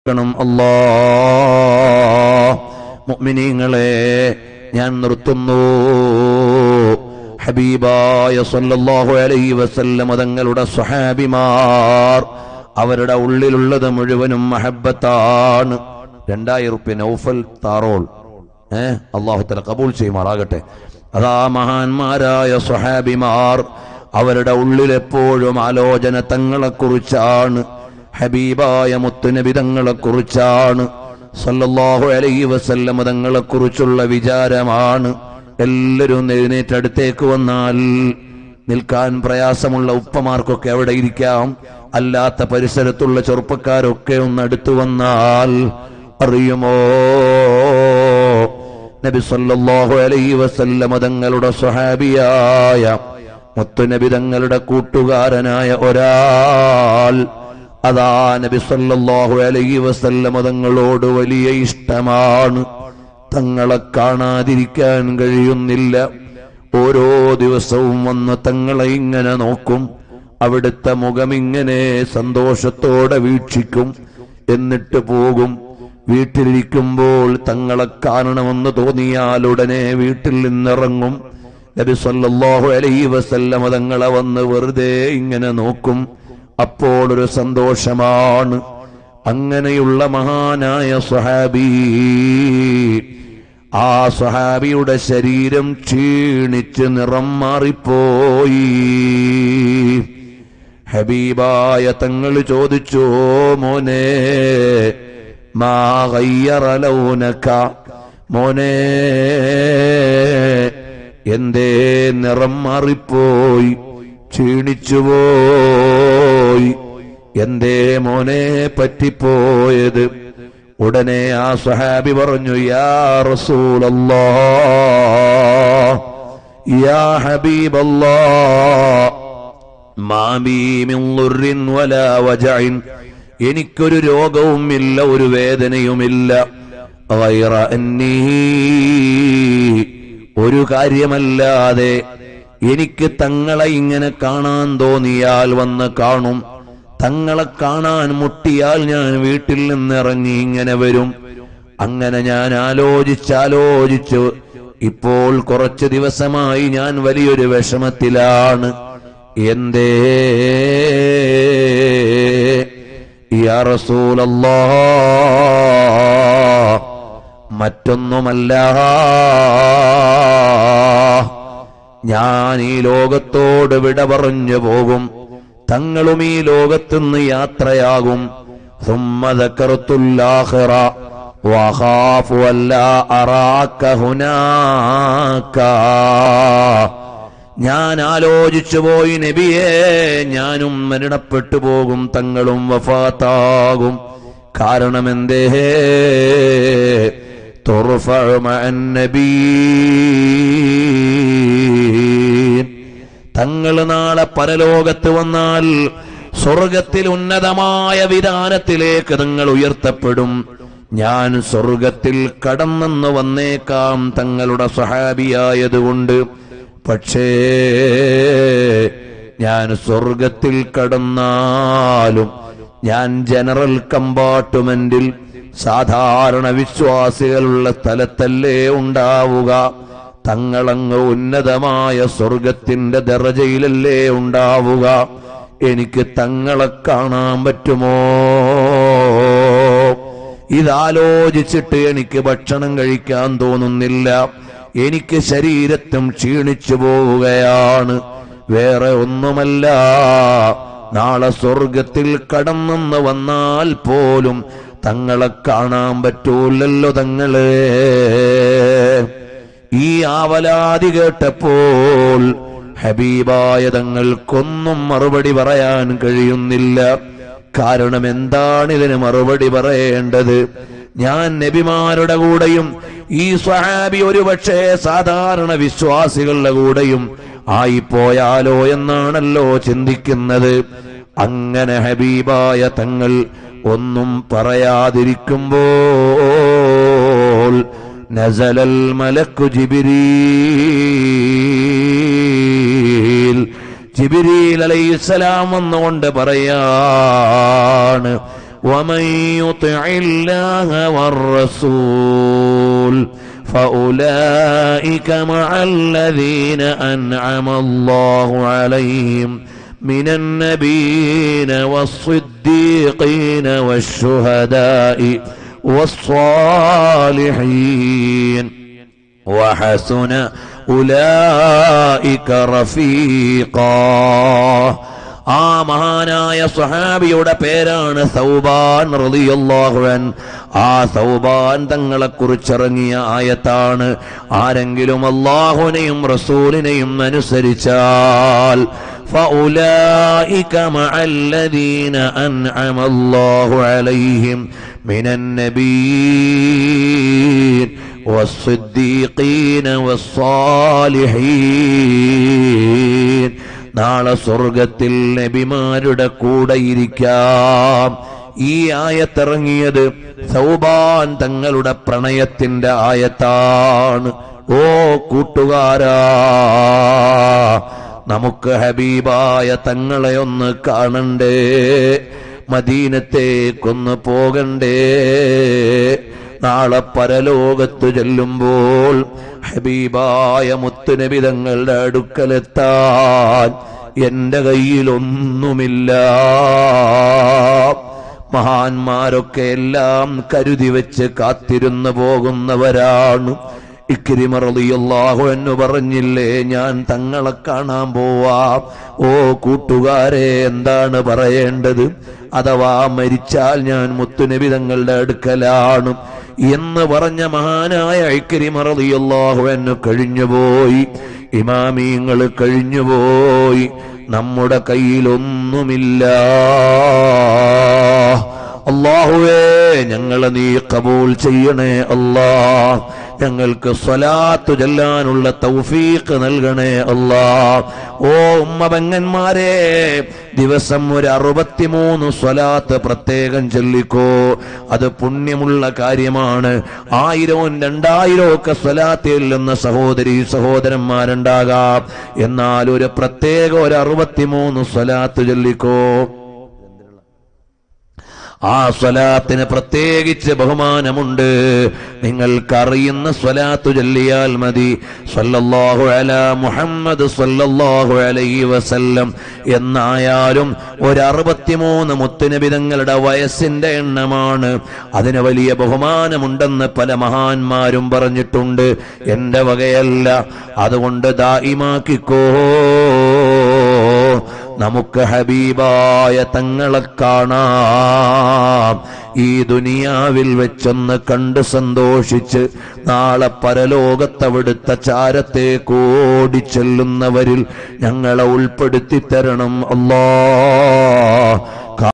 അല്ലാഹ്. മുഅ്മിനീങ്ങളെ, ഞാൻ നിർത്തുന്നു. ഹബീബായ സല്ലല്ലാഹു അലൈഹി വസല്ലം തങ്ങളുടെ സ്വഹാബിമാർ, അവരുടെ ഉള്ളിലുള്ളത് മുഴുവനും മഹബ്ബത്താണ്. 2000 റുപ്യ നൗഫൽ താറോൾ, അല്ലാഹു തആല കബൂൽ ചെയ്യുമാറാകട്ടെ. അതാ മഹാന്മാരായ സ്വഹാബിമാർ, അവരുടെ ഉള്ളിലെപ്പോഴും ആലോചന തങ്ങളെക്കുറിച്ചാണ്, ഹബീബായ മുത്തുനബി തങ്ങളെക്കുറിച്ചാണ്, സല്ലല്ലാഹു അലൈഹി വസല്ലം തങ്ങളെക്കുറിച്ചുള്ള വിചാരമാണ്. എല്ലാവരും എഴുന്നേറ്റടുത്തേക്ക് വന്നാൽ നിൽക്കാൻ പ്രയാസമുള്ള ഉപ്പമാർക്കൊക്കെ അവിടെ ഇരിക്കാം. അല്ലാത്ത പരിസരത്തുള്ള ചെറുപ്പക്കാരൊക്കെ ഒന്ന് അടുത്തു വന്നാൽ അറിയുമോ, നബി സല്ലല്ലാഹു അലൈഹി വസല്ലം തങ്ങളുടെ സ്വഹാബിയായ മുത്തുനബി തങ്ങളുടെ കൂട്ടുകാരനായ ഒരാൾ, അതാ നബി സല്ലല്ലാഹു അലൈഹി വസല്ലം തങ്ങളോട് വലിയ ഇഷ്ടമാണ്. തങ്ങളെ കാണാതിരിക്കാൻ കഴിയുന്നില്ല. ഓരോ ദിവസവും വന്ന് തങ്ങളെ ഇങ്ങനെ നോക്കും. അവിടുത്തെ മുഖമിങ്ങനെ സന്തോഷത്തോടെ വീക്ഷിക്കും. എന്നിട്ട് പോകും. വീട്ടിലിരിക്കുമ്പോൾ തങ്ങളെ കാണണമെന്ന് തോന്നിയാൽ ഉടനെ വീട്ടിൽ നിന്നിറങ്ങും. നബി സല്ലല്ലാഹു അലൈഹി വസല്ലം തങ്ങളെ വന്ന് വെറുതെ ഇങ്ങനെ നോക്കും. അപ്പോൾ ഒരു സന്തോഷമാണ്. അങ്ങനെയുള്ള മഹാനായ സ്വഹാബി, ആ സ്വഹാബിയുടെ ശരീരം ക്ഷീണിച്ച് നിറം മാറിപ്പോയി. ഹബീബായ തങ്ങൾ ചോദിച്ചു, മോനെ, മാ ഗയ്യറ ലൗനക, മോനെ എന്തേ നിറം മാറിപ്പോയി, ക്ഷീണിച്ചുപോയി, എന്തേ മോനെ പറ്റിപ്പോയത്? ഉടനെ ആ സ്വഹാബി പറഞ്ഞു, യാ റസൂലല്ലാഹ്, യാ ഹബീബല്ലാഹ്, മാ ബീ മിൻ ളുർരിൻ വലാ വജഇൻ, എനിക്കൊരു രോഗവുമില്ല, ഒരു വേദനയുമില്ല. ഗൈറ അന്നീ, ഒരു കാര്യമല്ലാതെ എനിക്ക് തങ്ങളെ ഇങ്ങനെ കാണാൻ തോന്നിയാൽ വന്ന് കാണും. തങ്ങളെ കാണാൻ മുട്ടിയാൽ ഞാൻ വീട്ടിൽ നിന്നിറങ്ങി ഇങ്ങനെ വരും. അങ്ങനെ ഞാൻ ആലോചിച്ചു ഇപ്പോൾ കുറച്ച് ദിവസമായി ഞാൻ വലിയൊരു വിഷമത്തിലാണ്. എന്തേ യാ റസൂലല്ലാഹ്? മറ്റൊന്നുമല്ല, ഞാൻ ഈ ലോകത്തോട് വിട പറഞ്ഞു പോകും, തങ്ങളും ഈ ലോകത്തുനിന്ന് യാത്രയാകും. ثم ذكرت الآخرة وأخاف ألا أراك هناك. ഞാൻ ആലോചിച്ചു പോയി നബിയേ, ഞാനും മരണപ്പെട്ടു പോകും, തങ്ങളും വഫാത്താകും. കാരണം എന്തേ? തുർഫഉ മഅൻ നബിയ്യീൻ, തങ്ങൾ നാളെ പരലോകത്ത് വന്നാൽ സ്വർഗത്തിൽ ഉന്നതമായ വിധാനത്തിലേക്ക് തങ്ങൾ ഉയർത്തപ്പെടും. ഞാൻ സ്വർഗത്തിൽ കടന്നെന്ന് വന്നേക്കാം തങ്ങളുടെ സ്വഹാബിയായതുകൊണ്ട്. പക്ഷേ ഞാൻ സ്വർഗത്തിൽ കടന്നാലും ഞാൻ ജനറൽ കമ്പാർട്ട്മെന്റിൽ സാധാരണ വിശ്വാസികളുള്ള സ്ഥലത്തല്ലേ ഉണ്ടാവുക. തങ്ങളങ്ങ് ഉന്നതമായ സ്വർഗത്തിന്റെ ദറജയിലല്ലേ ഉണ്ടാവുക. എനിക്ക് തങ്ങളെ കാണാൻ പറ്റുമോ? ഇതാലോചിച്ചിട്ട് എനിക്ക് ഭക്ഷണം കഴിക്കാൻ തോന്നുന്നില്ല. എനിക്ക് ശരീരത്തും ക്ഷീണിച്ചു പോവുകയാണ്. വേറെ ഒന്നുമല്ല, നാളെ സ്വർഗത്തിൽ കടന്നെന്ന് വന്നാൽ പോലും തങ്ങളെ കാണാൻ പറ്റൂലല്ലോ തങ്ങളെ. ഈ ആവലാതി കേട്ടപ്പോൾ ഹബീബായ തങ്ങൾക്കൊന്നും മറുപടി പറയാൻ കഴിയുന്നില്ല. കാരണം എന്താണ് ഇതിന് മറുപടി പറയേണ്ടത്? ഞാൻ നബിമാരുടെ കൂടെയും ഈ സ്വഹാബി ഒരുപക്ഷെ സാധാരണ വിശ്വാസികളുടെ കൂടെയും ആയിപ്പോയാലോ എന്നാണല്ലോ ചിന്തിക്കുന്നത്. അങ്ങനെ ഹബീബായ തങ്ങൾ ഒന്നും പറയാതിരിക്കുമ്പോൾ നസലൽ മലക്കു ജിബ്രീൽ, ജിബ്രീൽ അലൈഹിസ്സലാം വന്നുകൊണ്ട് പറയാണ്, ومن يطع الله والرسول فأولئك مع الذين أنعم الله عليهم من النبيين والصديقين والشهداء والصالحين وحسن أولئك رفيقا. ആ മഹാനായ സ്വഹാബിയുടെ പേരാണ് സൗബാൻ റളിയല്ലാഹു അൻ. ആ സൗബാൻ തങ്ങളെ കുറിച്ചിറങ്ങിയ ആയത്താണ്, ആരെങ്കിലും അല്ലാഹുവിനെയും റസൂലിനെയും അനുസരിച്ചാൽ فأولئك مع الذين أنعم الله عليهم من النبيين والصديقين والصالحين. നാളെ സ്വർഗത്തിൽ നബിമാരുടെ കൂടെ ഇരിക്കാം. ഈ ആയത്തിറങ്ങിയത് സൗബാൻ തങ്ങളുടെ പ്രണയത്തിന്റെ ആയത്താണ്. ഓ കൂട്ടുകാരാ, നമുക്ക് ഹബീബായ തങ്ങളെ ഒന്ന് കാണണ്ടേ, മദീനത്തേക്കൊന്ന് പോകണ്ടേ. നാളെ പരലോകത്ത് ചെല്ലുമ്പോൾ ഹബീബായ മുത്തുനബി തങ്ങളുടെ അടുക്കലെത്താൻ എന്റെ കയ്യിലൊന്നുമില്ല. മഹാന്മാരൊക്കെ എല്ലാം കരുതി വെച്ച് കാത്തിരുന്നു പോകുന്നവരാണ്. ഇക്രിമ റളിയല്ലാഹു അൻഹു പറഞ്ഞില്ലേ, ഞാൻ തങ്ങളെ കാണാൻ പോവാം. ഓ കൂട്ടുകാരെ, എന്താണ് പറയേണ്ടത്? അഥവാ മരിച്ചാൽ ഞാൻ മുത്തുനബി തങ്ങളുടെ അടുക്കലാണ് എന്ന് പറഞ്ഞ മഹാനായ ഇക്രിമ റളിയല്ലാഹു അൻഹു കഴിഞ്ഞുപോയി. ഇമാമീങ്ങൾ കഴിഞ്ഞുപോയി. നമ്മുടെ കയ്യിലൊന്നുമില്ല. അല്ലാഹുവേ, ഞങ്ങളെ നീ കബൂൽ ചെയ്യണേ അല്ലാഹ്. ഞങ്ങൾക്ക് സ്വലാത്ത് ചൊല്ലാനുള്ള തൗഫീഖ് നൽകണേ അല്ലാഹ്. ഓ ഉമ്മ പെങ്ങന്മാരെ, ദിവസം ഒരു 63 സ്വലാത്ത് പ്രത്യേകം ചൊല്ലിക്കോ. അത് പുണ്യമുള്ള കാര്യമാണ്. 1000 2000 ഒക്കെ സ്വലാത്ത് ചൊല്ലുന്ന സഹോദരി സഹോദരന്മാരുണ്ടാകാം. എന്നാൽ ഒരു പ്രത്യേക ഒരു 63 സ്വലാത്ത് ചൊല്ലിക്കോ. ആ സ്വലാത്തിന് പ്രത്യേകിച്ച് ബഹുമാനമുണ്ട്. നിങ്ങൾക്കറിയുന്ന സ്വലാത്ത് ചൊല്ലിയാൽ മതി. സല്ലല്ലാഹു അലാ മുഹമ്മദ് സല്ലല്ലാഹു അലൈഹി വസല്ലം എന്നായാലും ഒരു 63 മുത്തുനബി തങ്ങളുടെ വയസ്സിന്റെ എണ്ണമാണ്. അതിന് വലിയ ബഹുമാനമുണ്ടെന്ന് പല മഹാന്മാരും പറഞ്ഞിട്ടുണ്ട്. എന്റെ വകയല്ല. അതുകൊണ്ട് ദായിമാക്കിക്കോ. നമുക്ക് ഹബീബായ തങ്ങളെ കാണാം. ഈ ദുനിയാവിൽ വെച്ചൊന്ന് കണ്ട് സന്തോഷിച്ച് നാളെ പരലോകത്തവിടുത്തെ ചാരത്തേക്ക് ഓടിച്ചെല്ലുന്നവരിൽ ഞങ്ങളെ ഉൾപ്പെടുത്തി തരണം അല്ലാഹ്.